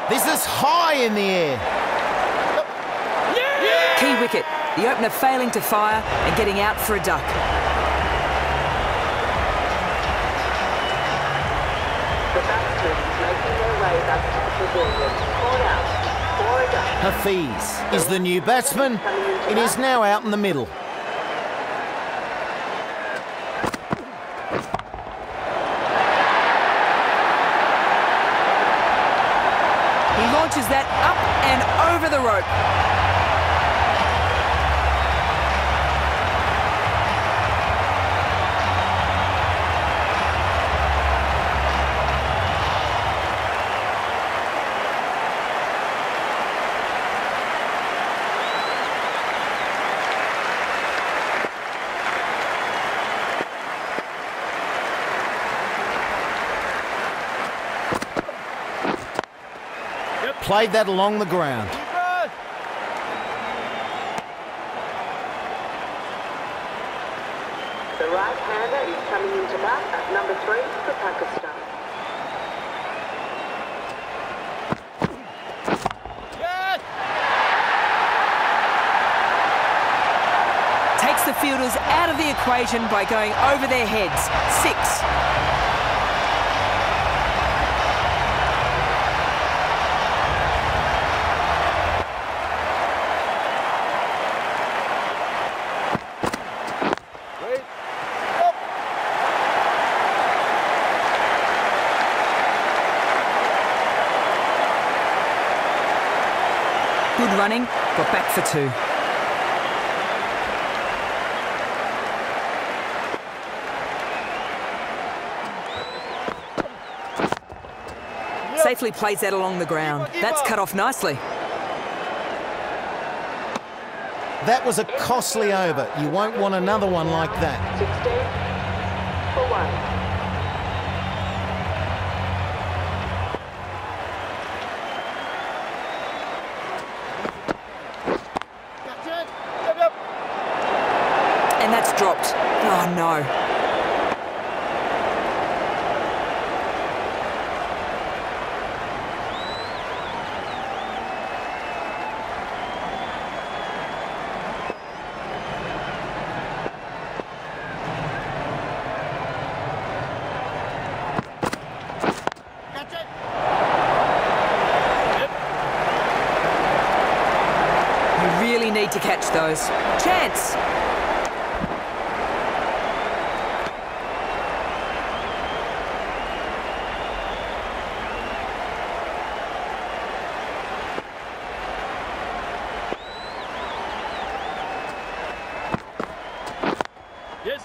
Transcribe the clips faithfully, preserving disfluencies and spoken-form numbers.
This is high in the air. Yeah! Key wicket. The opener failing to fire and getting out for a duck. The batsmen making their way back to the pavilion. Caught out for a duck. Hafiz is the new batsman. It is now out in the middle. He launches that up and over the rope. Played that along the ground. The right-hander is coming into bat at number three for Pakistan. Takes the fielders out of the equation by going over their heads. Six. Good running, got back for two. Safely plays that along the ground. That's cut off nicely. That was a costly over. You won't want another one like that. sixteen for one. And that's dropped. Oh no. You really need to catch those. Chance! Yes.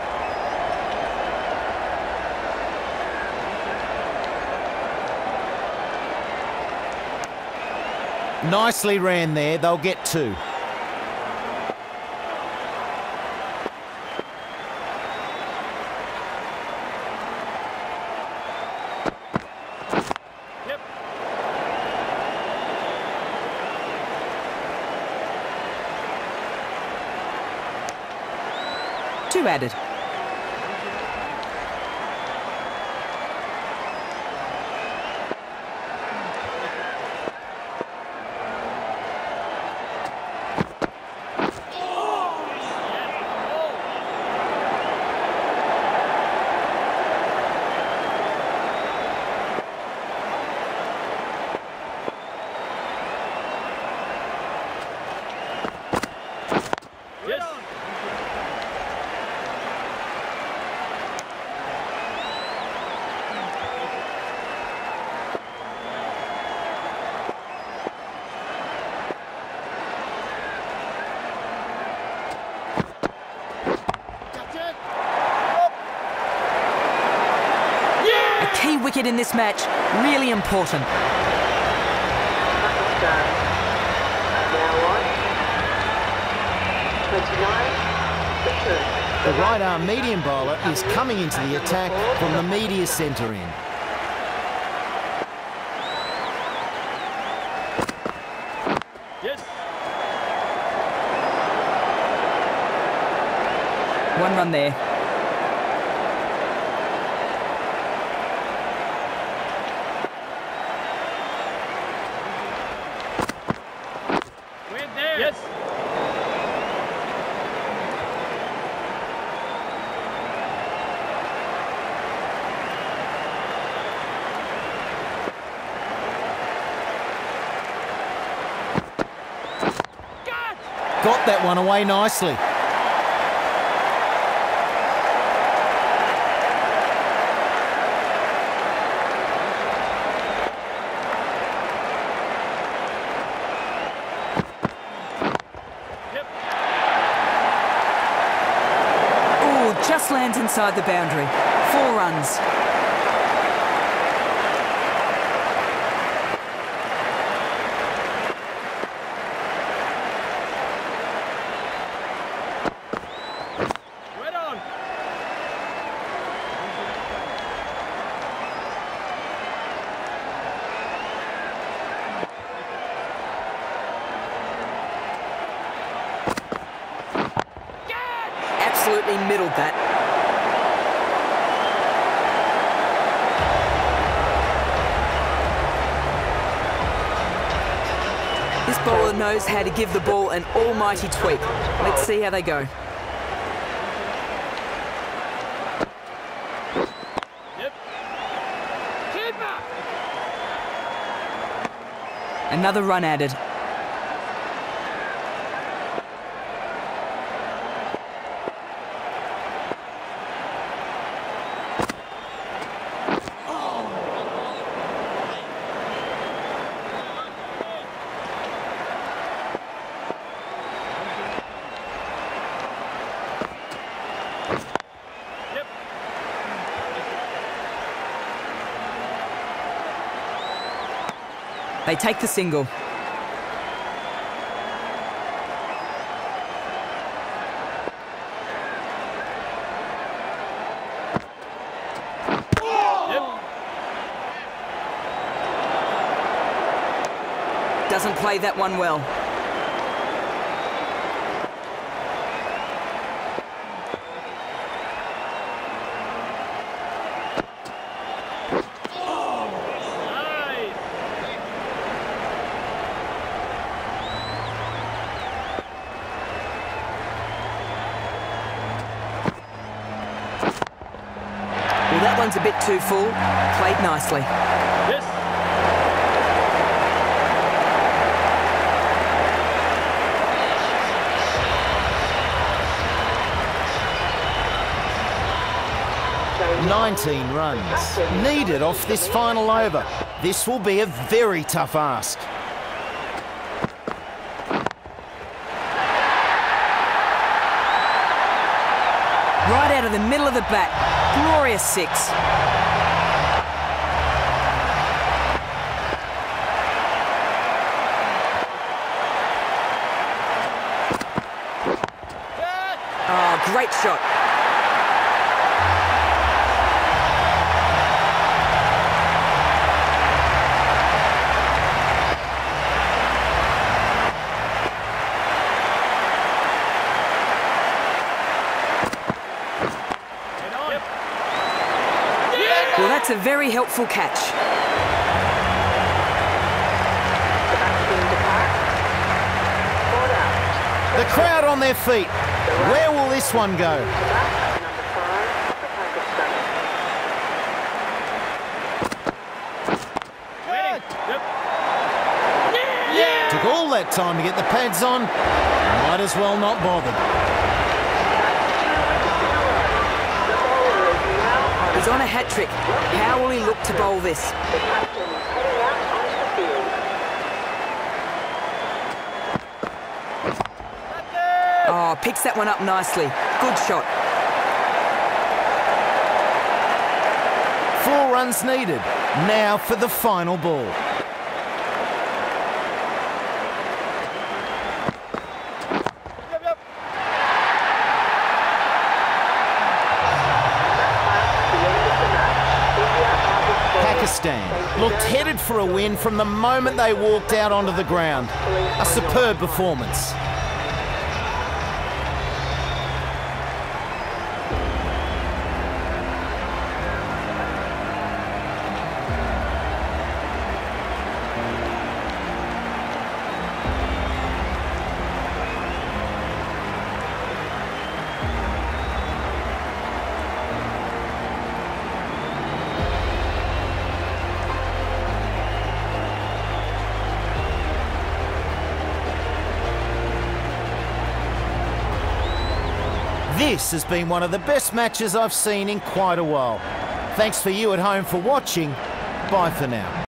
Nicely ran there. They'll get two. Yep. Two added. Yes. A key wicket in this match, really important. Pakistan now on twenty-nine for two. The right-arm medium bowler is coming into the attack from the media centre end. Yes. One run there. Yes. Got that one away nicely. Yep. Ooh, just lands inside the boundary. Four runs. Right on. Absolutely middled that. This bowler knows how to give the ball an almighty tweak. Let's see how they go. Yep. Keeper. Another run added. Yep. They take the single. Yep. Doesn't play that one well. Nice. Well, that one's a bit too full. Played nicely. Yes. nineteen runs needed off this final over. This will be a very tough ask. Right out of the middle of the bat. Glorious six. Oh, great shot. Right on. Yep. Well, that's a very helpful catch. The crowd on their feet. Where will this one go? Winning. Yep. Took all that time to get the pads on. Might as well not bother. He's on a hat-trick. How will he look to bowl this? Oh, picks that one up nicely. Good shot. Four runs needed. Now for the final ball. Yep. Yep. Pakistan looked headed for a win from the moment they walked out onto the ground. A superb performance. This has been one of the best matches I've seen in quite a while. Thanks for you at home for watching. Bye for now.